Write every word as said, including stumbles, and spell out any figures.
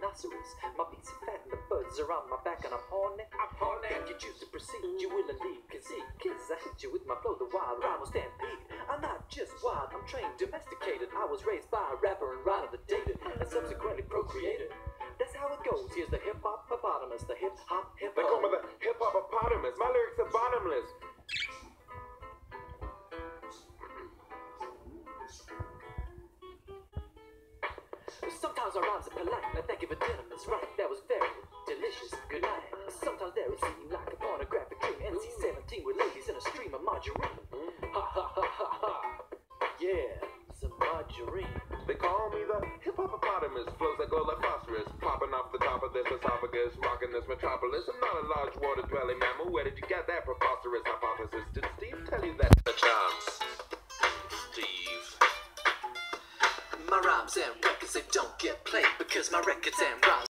rhinoceros. My beats are fat and the birds are on my back and I'm horny. I'm horny. If you choose to proceed, you will indeed concede. Cause I hit you with my flow, the wild rhyme will stampede. I'm not just wild, I'm trained, domesticated. I was raised by a rapper and rhyme that dated and subsequently procreated. That's how it goes. Here's the hip-hop-apotamus, the hip-hop, hip-hop. They call me the hip-hop-apotamus. My lyrics are bottomless. Sometimes our rhymes are polite, and I thank you for dinner, that's right, that was very delicious, good night. Sometimes there it seems like a pornographic dream, N C seventeen with ladies in a stream of margarine. Ha ha ha ha ha, yeah, some margarine. They call me the hip-hop-apotamus. Flows that glow like phosphorus, popping off the top of this esophagus, rocking this metropolis. I'm not a large water-dwelling mammal. Where did you get that preposterous hypothesis? Did Steve tell you that? A chance, Steve. My rhymes and records, they don't get played because my records and rhymes